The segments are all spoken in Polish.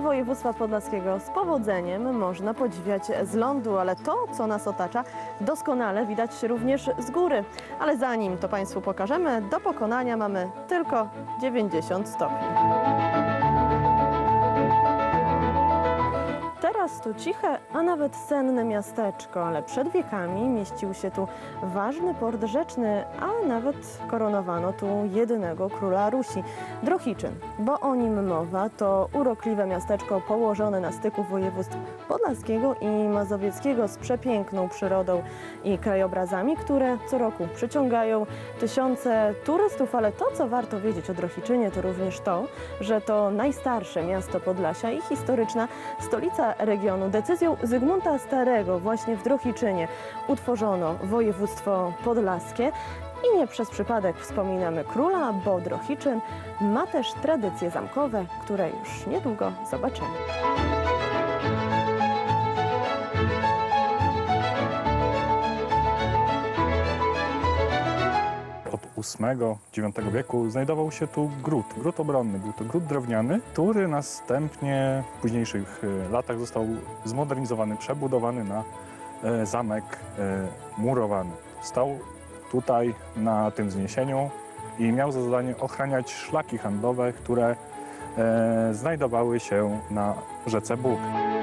rzeki województwa podlaskiego z powodzeniem można podziwiać z lądu, ale to, co nas otacza, doskonale widać również z góry. Ale zanim to Państwu pokażemy, do pokonania mamy tylko 90 stopni. Teraz to ciche, a nawet senne miasteczko, ale przed wiekami mieścił się tu ważny port rzeczny, a nawet koronowano tu jedynego króla Rusi, Drohiczyn. Bo o nim mowa, to urokliwe miasteczko położone na styku województw podlaskiego i mazowieckiego z przepiękną przyrodą i krajobrazami, które co roku przyciągają tysiące turystów, ale to, co warto wiedzieć o Drohiczynie, to również to, że to najstarsze miasto Podlasia i historyczna stolica regionu. Decyzją Zygmunta Starego właśnie w Drohiczynie utworzono województwo podlaskie i nie przez przypadek wspominamy króla, bo Drohiczyn ma też tradycje zamkowe, które już niedługo zobaczymy. Od VIII-IX wieku znajdował się tu gród obronny. Był to gród drewniany, który następnie w późniejszych latach został zmodernizowany, przebudowany na zamek murowany. Stał tutaj na tym wzniesieniu i miał za zadanie ochraniać szlaki handlowe, które znajdowały się na rzece Bug.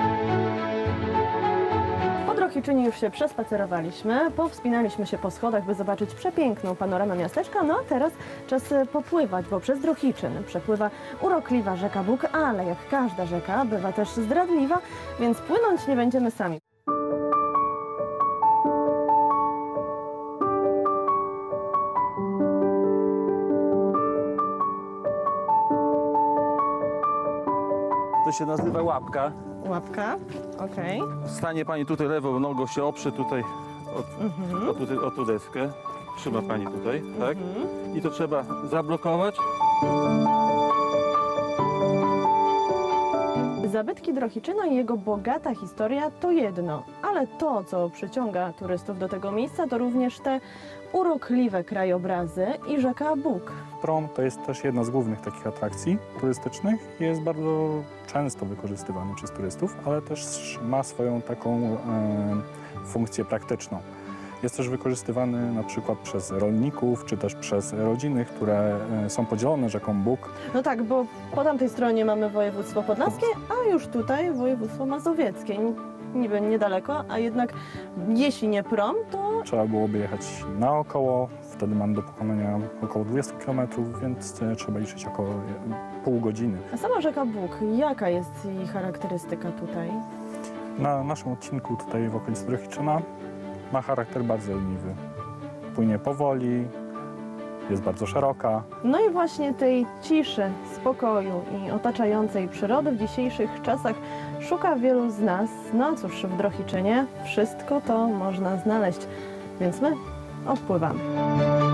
Po Drohiczynie już się przespacerowaliśmy, powspinaliśmy się po schodach, by zobaczyć przepiękną panoramę miasteczka, no a teraz czas popływać, bo przez Drohiczyn przepływa urokliwa rzeka Bug, ale jak każda rzeka bywa też zdradliwa, więc płynąć nie będziemy sami. To się nazywa łapka. Łapka, okej. Stanie pani tutaj lewą nogą, się oprze tutaj o tą deskę. Trzyma pani tutaj, tak? I to trzeba zablokować. Zabytki Drohiczyna i jego bogata historia to jedno, ale to, co przyciąga turystów do tego miejsca, to również te urokliwe krajobrazy i rzeka Bug. Prom to jest też jedna z głównych takich atrakcji turystycznych. Jest bardzo często wykorzystywany przez turystów, ale też ma swoją taką funkcję praktyczną. Jest też wykorzystywany na przykład przez rolników, czy też przez rodziny, które są podzielone rzeką Bug. No tak, bo po tamtej stronie mamy województwo podlaskie, a już tutaj województwo mazowieckie. Niby niedaleko, a jednak jeśli nie prom, to... Trzeba byłoby jechać naokoło, wtedy mam do pokonania około 20 km, więc trzeba liczyć około pół godziny. A sama rzeka Bug, jaka jest jej charakterystyka tutaj? Na naszym odcinku tutaj w okolicy Drohiczyna ma charakter bardzo leniwy. Płynie powoli, jest bardzo szeroka. No i właśnie tej ciszy, spokoju i otaczającej przyrody w dzisiejszych czasach szuka wielu z nas. No cóż, w Drohiczynie wszystko to można znaleźć, więc my odpływamy.